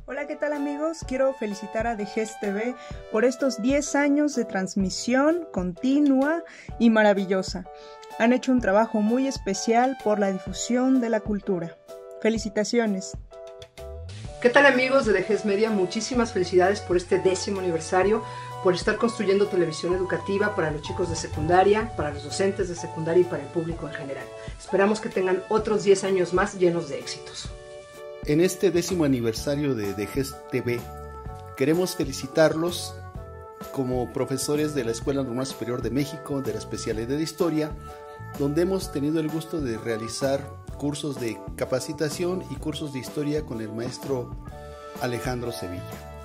Hola, ¿qué tal amigos? Quiero felicitar a DGES TV por estos 10 años de transmisión continua y maravillosa. Han hecho un trabajo muy especial por la difusión de la cultura. ¡Felicitaciones! ¿Qué tal amigos de DGES Media? Muchísimas felicidades por este 10º aniversario, por estar construyendo televisión educativa para los chicos de secundaria, para los docentes de secundaria y para el público en general. Esperamos que tengan otros 10 años más llenos de éxitos. En este 10º aniversario de DGES TV, queremos felicitarlos como profesores de la Escuela Normal Superior de México, de la especialidad de Historia, donde hemos tenido el gusto de realizar cursos de capacitación y cursos de historia con el maestro Alejandro Sevilla.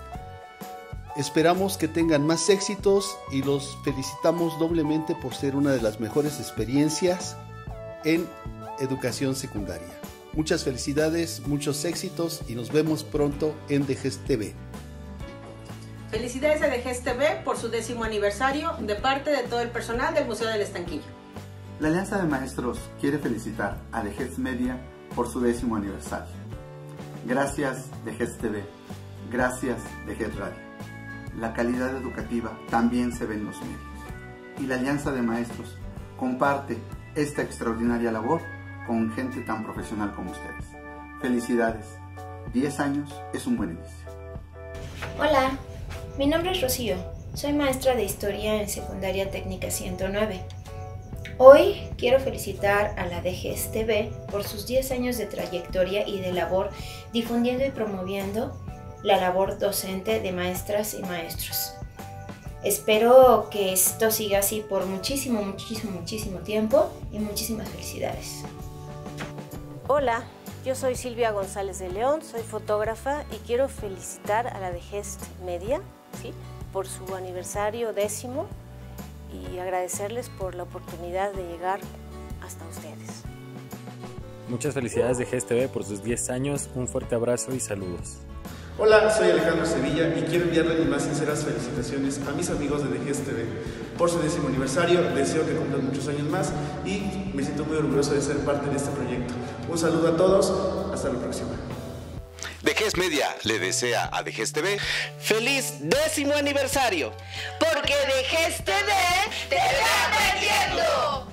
Esperamos que tengan más éxitos y los felicitamos doblemente por ser una de las mejores experiencias en educación secundaria. Muchas felicidades, muchos éxitos y nos vemos pronto en DGES TV. Felicidades a DGES TV por su 10º aniversario de parte de todo el personal del Museo del Estanquillo. La Alianza de Maestros quiere felicitar a DGES Media por su 10º aniversario. Gracias DGES TV, gracias DGES Radio. La calidad educativa también se ve en los medios. Y la Alianza de Maestros comparte esta extraordinaria labor con gente tan profesional como ustedes. Felicidades, 10 años es un buen inicio. Hola, mi nombre es Rocío, soy maestra de Historia en Secundaria Técnica 109. Hoy quiero felicitar a la DGES TV por sus 10 años de trayectoria y de labor difundiendo y promoviendo la labor docente de maestras y maestros. Espero que esto siga así por muchísimo tiempo y muchísimas felicidades. Hola, yo soy Silvia González de León, soy fotógrafa y quiero felicitar a la DGES Media, ¿sí?, por su aniversario 10º y agradecerles por la oportunidad de llegar hasta ustedes. Muchas felicidades DGES TV por sus 10 años, un fuerte abrazo y saludos. Hola, soy Alejandro Sevilla y quiero enviarle mis más sinceras felicitaciones a mis amigos de DGES TV por su 10º aniversario. Deseo que cumplan muchos años más y me siento muy orgulloso de ser parte de este proyecto. Un saludo a todos, hasta la próxima. DGES Media le desea a DGES TV ¡feliz 10º aniversario! Porque DGES TV te va aprendiendo.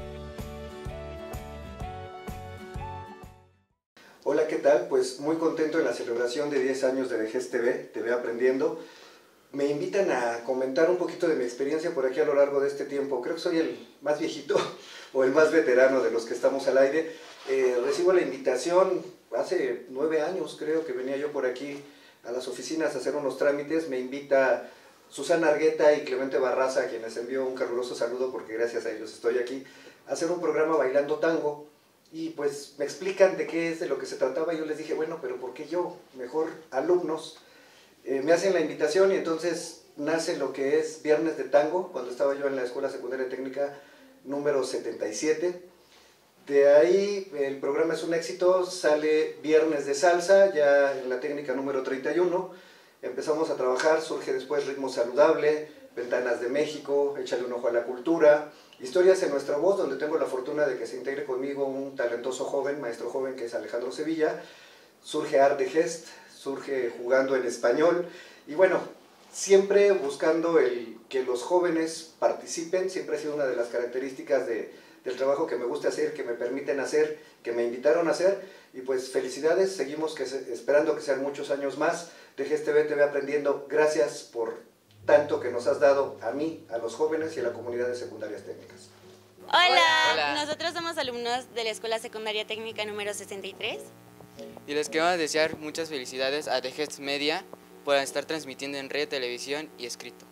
Hola, ¿qué tal? Pues muy contento en la celebración de 10 años de DGES TV, TV Aprendiendo. Me invitan a comentar un poquito de mi experiencia por aquí a lo largo de este tiempo. Creo que soy el más viejito o el más veterano de los que estamos al aire. Recibo la invitación hace 9 años, creo que venía yo por aquí a las oficinas a hacer unos trámites. Me invita Susana Argueta y Clemente Barraza, a quienes envío un caluroso saludo porque gracias a ellos estoy aquí, a hacer un programa Bailando Tango. Y pues me explican de qué es, de lo que se trataba, y yo les dije, bueno, pero ¿por qué yo? Mejor alumnos. Me hacen la invitación y entonces nace lo que es Viernes de Tango, cuando estaba yo en la Escuela Secundaria Técnica número 77. De ahí el programa es un éxito, sale Viernes de Salsa, ya en la técnica número 31. Empezamos a trabajar, surge después Ritmo Saludable, Ventanas de México, Échale un ojo a la cultura, Historias en nuestra voz, donde tengo la fortuna de que se integre conmigo un talentoso joven, maestro joven, que es Alejandro Sevilla. Surge Art de Gest, surge Jugando en Español, y bueno, siempre buscando que los jóvenes participen. Siempre ha sido una de las características del trabajo que me gusta hacer, que me permiten hacer, que me invitaron a hacer, y pues felicidades, seguimos esperando que sean muchos años más. DGES TV, TV Aprendiendo, gracias por tanto que nos has dado a mí, a los jóvenes y a la comunidad de secundarias técnicas. Hola, nosotros somos alumnos de la Escuela Secundaria Técnica número 63. Y les queremos desear muchas felicidades a DGES Media por estar transmitiendo en radio, televisión y escrito.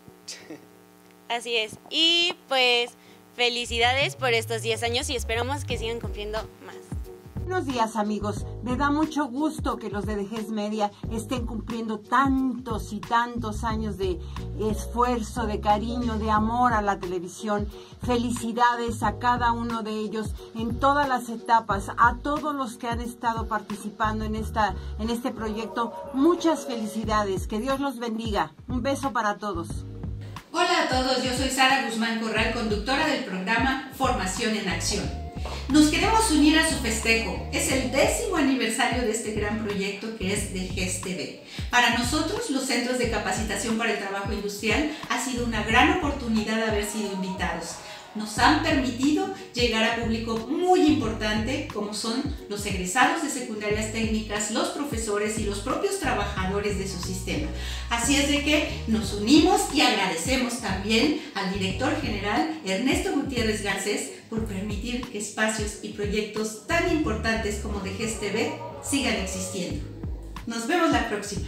Así es, y pues felicidades por estos 10 años y esperamos que sigan cumpliendo más. Buenos días amigos, me da mucho gusto que los de DGES Media estén cumpliendo tantos y tantos años de esfuerzo, de cariño, de amor a la televisión. Felicidades a cada uno de ellos en todas las etapas, a todos los que han estado participando en este proyecto. Muchas felicidades, que Dios los bendiga. Un beso para todos. Hola a todos, yo soy Sara Guzmán Corral, conductora del programa Formación en Acción. Nos queremos unir a su festejo. Es el 10º aniversario de este gran proyecto que es DGES TV. Para nosotros, los Centros de Capacitación para el Trabajo Industrial, ha sido una gran oportunidad haber sido invitados. Nos han permitido llegar a público muy importante, como son los egresados de secundarias técnicas, los profesores y los propios trabajadores de su sistema. Así es de que nos unimos y agradecemos también al director general Ernesto Gutiérrez Garcés por permitir que espacios y proyectos tan importantes como DGES TV sigan existiendo. Nos vemos la próxima.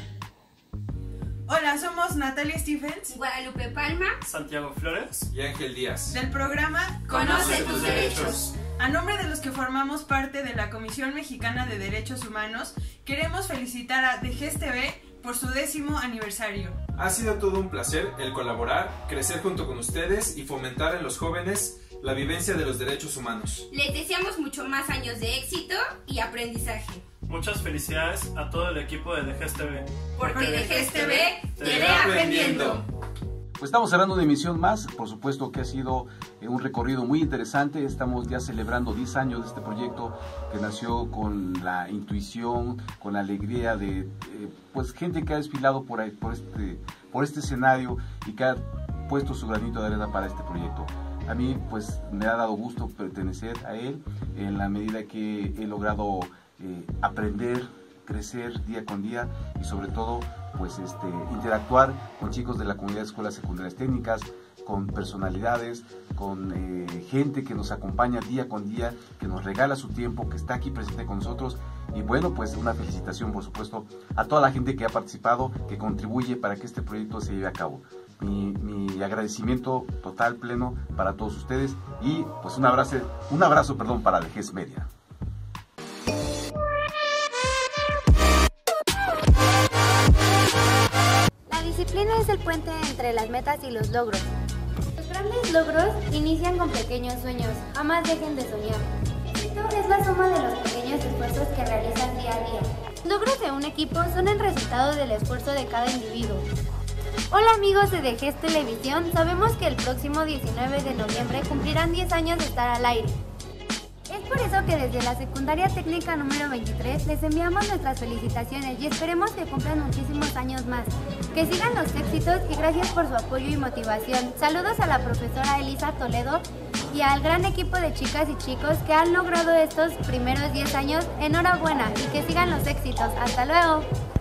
Hola, somos Natalia Stephens, Guadalupe Palma, Santiago Flores y Ángel Díaz, del programa Conoce tus derechos. A nombre de los que formamos parte de la Comisión Mexicana de Derechos Humanos, queremos felicitar a DGES TV por su 10º aniversario. Ha sido todo un placer el colaborar, crecer junto con ustedes y fomentar en los jóvenes la vivencia de los derechos humanos. Les deseamos mucho más años de éxito y aprendizaje. Muchas felicidades a todo el equipo de DGES TV. Porque DGES TV te ve aprendiendo. Pues estamos cerrando una emisión más, por supuesto que ha sido un recorrido muy interesante. Estamos ya celebrando 10 años de este proyecto que nació con la intuición, con la alegría de pues gente que ha desfilado por este escenario y que ha puesto su granito de arena para este proyecto. A mí pues me ha dado gusto pertenecer a él en la medida que he logrado aprender, crecer día con día y sobre todo pues interactuar con chicos de la comunidad de escuelas secundarias técnicas, con personalidades, con gente que nos acompaña día con día, que nos regala su tiempo, que está aquí presente con nosotros. Y bueno, pues una felicitación por supuesto a toda la gente que ha participado, que contribuye para que este proyecto se lleve a cabo. Mi agradecimiento total, pleno para todos ustedes y pues un abrazo para DGES Media. La disciplina es el puente entre las metas y los logros. Los grandes logros inician con pequeños sueños, jamás dejen de soñar. Esto es la suma de los pequeños esfuerzos que realizan día a día. Los logros de un equipo son el resultado del esfuerzo de cada individuo. Hola amigos de DGES Televisión, sabemos que el próximo 19 de noviembre cumplirán 10 años de estar al aire. Es por eso que desde la Secundaria Técnica número 23 les enviamos nuestras felicitaciones y esperemos que cumplan muchísimos años más. Que sigan los éxitos y gracias por su apoyo y motivación. Saludos a la profesora Elisa Toledo y al gran equipo de chicas y chicos que han logrado estos primeros 10 años. Enhorabuena y que sigan los éxitos. ¡Hasta luego!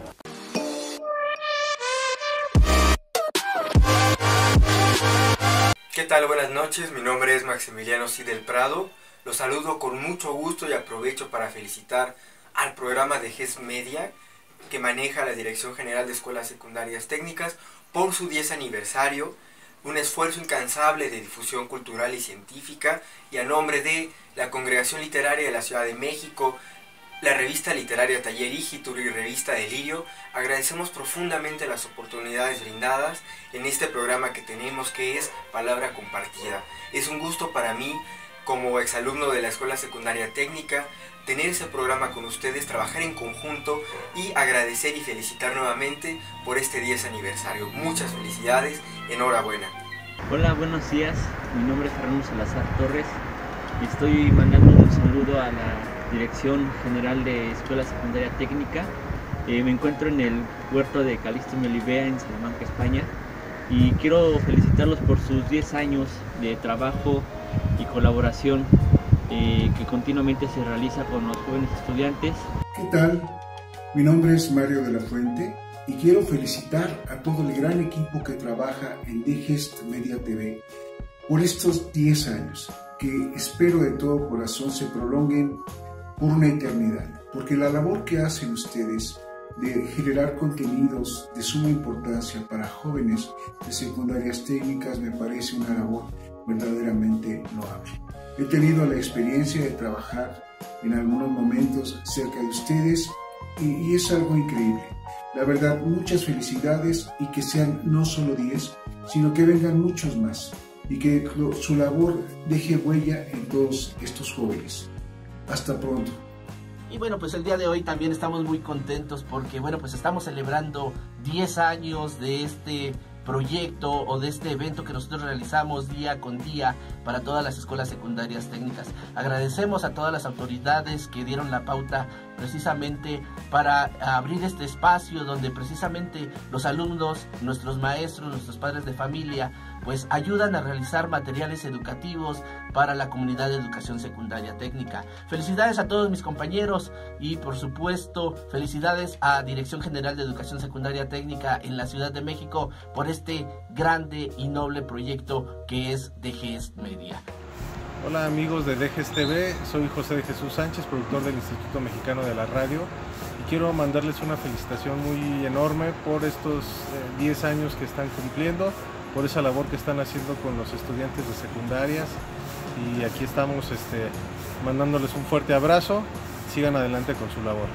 ¿Qué tal? Buenas noches, mi nombre es Maximiliano Cid del Prado. Los saludo con mucho gusto y aprovecho para felicitar al programa DGES Media que maneja la Dirección General de Escuelas Secundarias Técnicas por su 10 aniversario, un esfuerzo incansable de difusión cultural y científica, y a nombre de la Congregación Literaria de la Ciudad de México, la revista literaria Taller Igitur y revista Delirio, agradecemos profundamente las oportunidades brindadas en este programa que tenemos, que es Palabra Compartida. Es un gusto para mí, como exalumno de la Escuela Secundaria Técnica, tener ese programa con ustedes, trabajar en conjunto y agradecer y felicitar nuevamente por este 10 aniversario. Muchas felicidades, enhorabuena. Hola, buenos días, mi nombre es Fernando Salazar Torres y estoy mandando un saludo a la Dirección General de Escuela Secundaria Técnica. Me encuentro en el puerto de Calixto Melibea en Salamanca, España, y quiero felicitarlos por sus 10 años de trabajo y colaboración que continuamente se realiza con los jóvenes estudiantes. ¿Qué tal? Mi nombre es Mario de la Fuente y quiero felicitar a todo el gran equipo que trabaja en DGES Media TV por estos 10 años, que espero de todo corazón se prolonguen por una eternidad, porque la labor que hacen ustedes de generar contenidos de suma importancia para jóvenes de secundarias técnicas me parece una labor verdaderamente loable. He tenido la experiencia de trabajar en algunos momentos cerca de ustedes y es algo increíble. La verdad, muchas felicidades y que sean no solo 10, sino que vengan muchos más y que su labor deje huella en todos estos jóvenes. Hasta pronto. Y bueno, pues el día de hoy también estamos muy contentos porque bueno, pues estamos celebrando 10 años de este proyecto o de este evento que nosotros realizamos día con día para todas las escuelas secundarias técnicas. Agradecemos a todas las autoridades que dieron la pauta precisamente para abrir este espacio donde precisamente los alumnos, nuestros maestros, nuestros padres de familia, pues ayudan a realizar materiales educativos para la comunidad de educación secundaria técnica. Felicidades a todos mis compañeros y por supuesto felicidades a Dirección General de Educación Secundaria Técnica en la Ciudad de México por este grande y noble proyecto que es DGEST Media. Hola amigos de DGEST TV, soy José de Jesús Sánchez, productor del Instituto Mexicano de la Radio, y quiero mandarles una felicitación muy enorme por estos 10 años que están cumpliendo, por esa labor que están haciendo con los estudiantes de secundarias, y aquí estamos mandándoles un fuerte abrazo. Sigan adelante con su labor.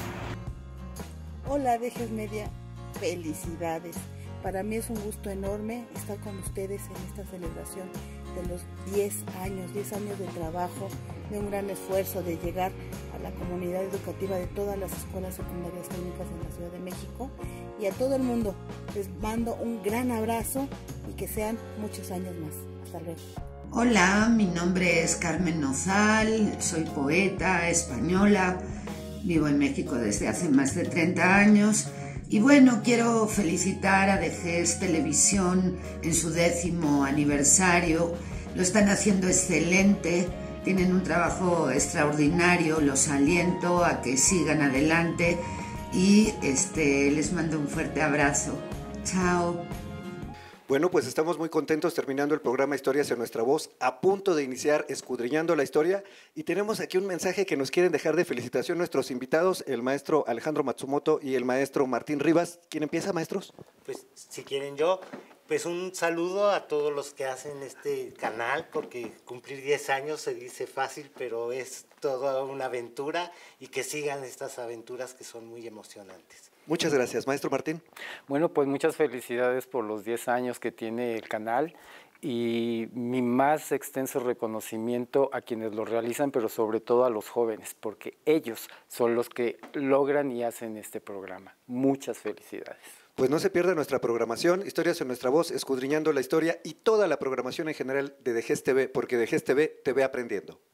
Hola DGEST Media, felicidades. Para mí es un gusto enorme estar con ustedes en esta celebración de los 10 años de trabajo, de un gran esfuerzo de llegar a la comunidad educativa de todas las escuelas secundarias técnicas en la Ciudad de México y a todo el mundo. Les mando un gran abrazo y que sean muchos años más. Hasta luego. Hola, mi nombre es Carmen Nozal, soy poeta española, vivo en México desde hace más de 30 años. Y bueno, quiero felicitar a DGEST Televisión en su 10º aniversario. Lo están haciendo excelente, tienen un trabajo extraordinario, los aliento a que sigan adelante y les mando un fuerte abrazo. Chao. Bueno, pues estamos muy contentos terminando el programa Historias en Nuestra Voz, a punto de iniciar Escudriñando la Historia, y tenemos aquí un mensaje que nos quieren dejar de felicitación nuestros invitados, el maestro Alejandro Matsumoto y el maestro Martín Rivas. ¿Quién empieza, maestros? Pues si quieren yo, pues un saludo a todos los que hacen este canal, porque cumplir 10 años se dice fácil, pero es toda una aventura, y que sigan estas aventuras que son muy emocionantes. Muchas gracias. Maestro Martín. Bueno, pues muchas felicidades por los 10 años que tiene el canal y mi más extenso reconocimiento a quienes lo realizan, pero sobre todo a los jóvenes, porque ellos son los que logran y hacen este programa. Muchas felicidades. Pues no se pierda nuestra programación, Historias en Nuestra Voz, Escudriñando la Historia y toda la programación en general de DGEST TV, porque DGEST TV te ve aprendiendo.